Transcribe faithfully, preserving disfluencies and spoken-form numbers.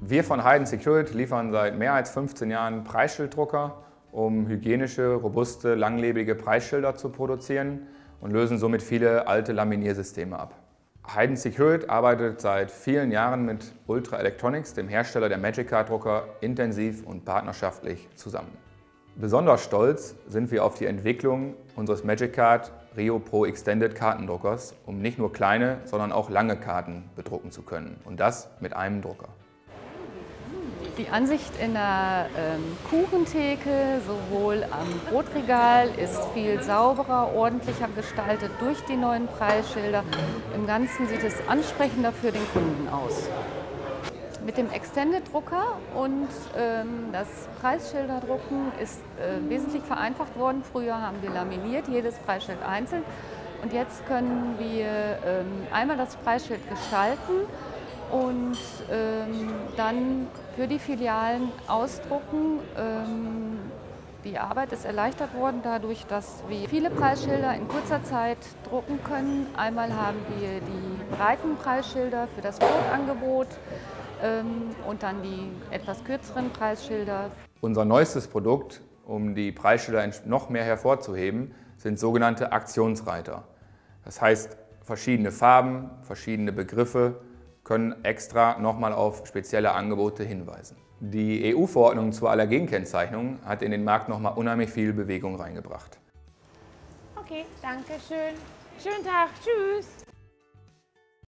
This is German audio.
Wir von Heyden Securit liefern seit mehr als fünfzehn Jahren Preisschilddrucker, um hygienische, robuste, langlebige Preisschilder zu produzieren und lösen somit viele alte Laminiersysteme ab. Heyden Securit arbeitet seit vielen Jahren mit Ultra Electronics, dem Hersteller der Magic Card Drucker, intensiv und partnerschaftlich zusammen. Besonders stolz sind wir auf die Entwicklung unseres Magic Card Rio Pro Extended Kartendruckers, um nicht nur kleine, sondern auch lange Karten bedrucken zu können. Und das mit einem Drucker. Die Ansicht in der ähm, Kuchentheke, sowohl am Brotregal, ist viel sauberer, ordentlicher gestaltet durch die neuen Preisschilder. Im Ganzen sieht es ansprechender für den Kunden aus. Mit dem Extended-Drucker und ähm, das Preisschilderdrucken ist äh, wesentlich vereinfacht worden. Früher haben wir laminiert, jedes Preisschild einzeln. Und jetzt können wir ähm, einmal das Preisschild gestalten und ähm, dann für die Filialen ausdrucken. Ähm, die Arbeit ist erleichtert worden dadurch, dass wir viele Preisschilder in kurzer Zeit drucken können. Einmal haben wir die breiten Preisschilder für das Brotangebot ähm, und dann die etwas kürzeren Preisschilder. Unser neuestes Produkt, um die Preisschilder noch mehr hervorzuheben, sind sogenannte Aktionsreiter. Das heißt, verschiedene Farben, verschiedene Begriffe können extra nochmal auf spezielle Angebote hinweisen. Die E U-Verordnung zur Allergenkennzeichnung hat in den Markt nochmal unheimlich viel Bewegung reingebracht. Okay, danke schön. Schönen Tag, tschüss.